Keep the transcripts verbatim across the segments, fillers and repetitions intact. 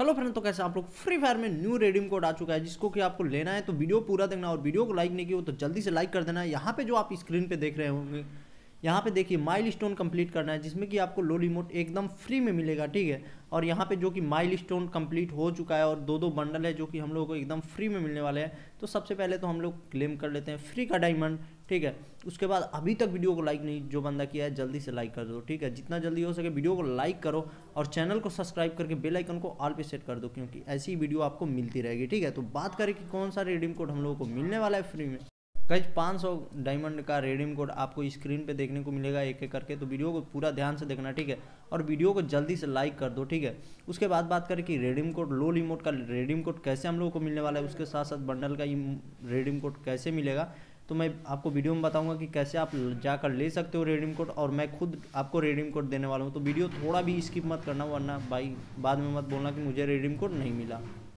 Hello friend, तो कैसे आप लोग। फ्री फायर में न्यू रेडीम कोड आ चुका है जिसको कि आपको लेना है, तो वीडियो पूरा देखना और वीडियो को लाइक नहीं किया हो तो जल्दी से लाइक कर देना। यहाँ पे जो आप स्क्रीन पे देख रहे होंगे, यहाँ पे देखिए माइल स्टोन कंप्लीट करना है जिसमें कि आपको लोल इमोट एकदम फ्री में मिलेगा, ठीक है। और यहाँ पे जो कि माइल स्टोन कंप्लीट हो चुका है और दो दो बंडल है जो कि हम लोगों को एकदम फ्री में मिलने वाले हैं। तो सबसे पहले तो हम लोग क्लेम कर लेते हैं फ्री का डायमंड, ठीक है। उसके बाद अभी तक वीडियो को लाइक नहीं जो बंदा किया है जल्दी से लाइक कर दो, ठीक है। जितना जल्दी हो सके वीडियो को लाइक करो और चैनल को सब्सक्राइब करके बेल आइकन को ऑल पे सेट कर दो, क्योंकि ऐसी वीडियो आपको मिलती रहेगी, ठीक है। तो बात करें कि कौन सा रिडीम कोड हम लोगों को मिलने वाला है फ्री में। गाइस पाँच सौ डायमंड का रिडीम कोड आपको स्क्रीन पे देखने को मिलेगा एक एक करके, तो वीडियो को पूरा ध्यान से देखना, ठीक है। और वीडियो को जल्दी से लाइक कर दो, ठीक है। उसके बाद बात करें कि रिडीम कोड लोल इमोट का रिडीम कोड कैसे हम लोगों को मिलने वाला है, उसके साथ साथ बंडल का रिडीम कोड कैसे मिलेगा, तो मैं आपको वीडियो में बताऊंगा कि कैसे आप जाकर ले सकते हो रिडीम कोड, और मैं खुद आपको रिडीम कोड देने वाला हूं। तो वीडियो थोड़ा भी स्किप मत करना, वरना भाई बाद में मत बोलना कि मुझे रिडीम कोड नहीं मिला।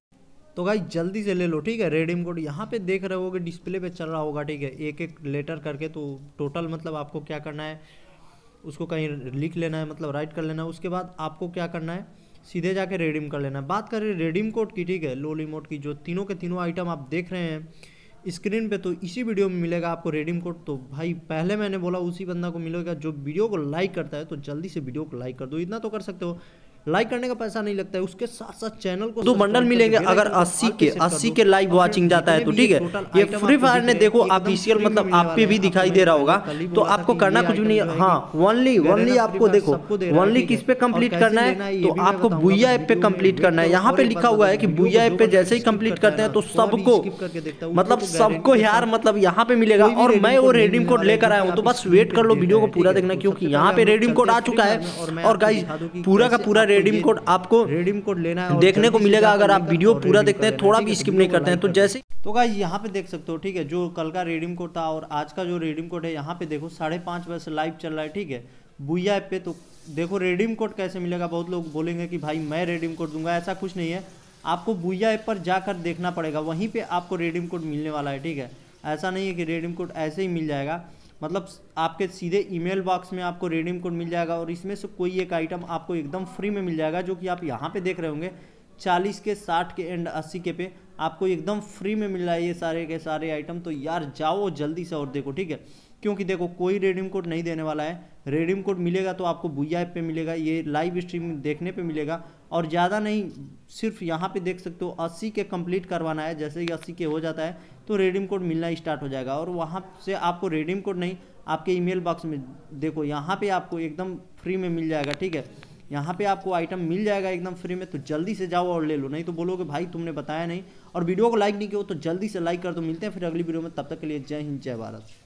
तो भाई जल्दी से ले लो, ठीक है। रिडीम कोड यहाँ पे देख रहे होगे, डिस्प्ले पे चल रहा होगा, ठीक है, एक एक लेटर करके। तो टोटल मतलब आपको क्या करना है, उसको कहीं लिख लेना है, मतलब राइट कर लेना है। उसके बाद आपको क्या करना है, सीधे जाके रिडीम कर लेना है। बात करें रिडीम कोड की, ठीक है, लोल इमोट की, जो तीनों के तीनों आइटम आप देख रहे हैं स्क्रीन पे, तो इसी वीडियो में मिलेगा आपको रिडीम कोड। तो भाई पहले मैंने बोला उसी बंदा को मिलेगा जो वीडियो को लाइक करता है, तो जल्दी से वीडियो को लाइक कर दो। इतना तो कर सकते हो, लाइक करने का पैसा नहीं लगता है, उसके साथ साथ चैनल को दो बंडल मिलेंगे अगर अस्सी के अस्सी के लाइव वाचिंग जाता है तो, ठीक है। ये फ्री फायर ने देखो ऑफिशियल मतलब आप पे भी दिखाई दे रहा होगा, तो आपको करना कुछ भी नहीं है। हाँ, ओनली ओनली आपको देखो ओनली किस पे कंप्लीट करना है, तो आपको बुया ऐप पे कंप्लीट करना है। यहाँ पे लिखा हुआ है कि बुया ऐप पे जैसे ही कंप्लीट करते हैं तो सबको मतलब सबको यार मतलब यहाँ पे मिलेगा। और मैं वो रिडीम कोड लेकर आया हूँ, तो बस वेट कर लो, वीडियो को पूरा देखना, क्योंकि यहाँ पे रिडीम कोड आ चुका है। और गाइस पूरा का पूरा रिडीम कोड आपको रिडीम कोड लेना है देखने को मिलेगा अगर आप वीडियो पूरा देखते हैं, थोड़ा भी स्किप नहीं करते हैं। तो जैसे तो गाइस यहाँ पे देख सकते हो, ठीक है, जो कल का रिडीम कोड था और आज का जो रिडीम कोड है, यहाँ पे देखो साढ़े पाँच बजे से लाइव चल रहा है, ठीक है, बुया ऐप पे। तो देखो रिडीम कोड कैसे मिलेगा। बहुत लोग बोलेंगे कि भाई मैं रिडीम कोड दूंगा, ऐसा कुछ नहीं है। आपको बुया ऐप पर जाकर देखना पड़ेगा, वहीं पे आपको रिडीम कोड मिलने वाला है, ठीक है। ऐसा नहीं है कि रिडीम कोड ऐसे ही मिल जाएगा, मतलब आपके सीधे ईमेल बॉक्स में आपको रिडीम कोड मिल जाएगा और इसमें से कोई एक आइटम आपको एकदम फ्री में मिल जाएगा, जो कि आप यहाँ पे देख रहे होंगे चालीस के, साठ के एंड अस्सी के पे आपको एकदम फ्री में मिल रहा है ये सारे के सारे आइटम। तो यार जाओ जल्दी से और देखो, ठीक है, क्योंकि देखो कोई रिडीम कोड नहीं देने वाला है। रिडीम कोड मिलेगा तो आपको बुया ऐप पे मिलेगा, ये लाइव स्ट्रीम देखने पे मिलेगा। और ज़्यादा नहीं, सिर्फ यहाँ पे देख सकते हो अस्सी के कंप्लीट करवाना है। जैसे ही अस्सी के हो जाता है तो रिडीम कोड मिलना स्टार्ट हो जाएगा, और वहाँ से आपको रिडीम कोड नहीं, आपके ईमेल बॉक्स में देखो यहाँ पे आपको एकदम फ्री में मिल जाएगा, ठीक है। यहाँ पे आपको आइटम मिल जाएगा एकदम फ्री में, तो जल्दी से जाओ और ले लो, नहीं तो बोलोगे भाई तुमने बताया नहीं। और वीडियो को लाइक नहीं किया तो जल्दी से लाइक कर दो। मिलते हैं फिर अगली वीडियो में, तब तक के लिए जय हिंद जय भारत।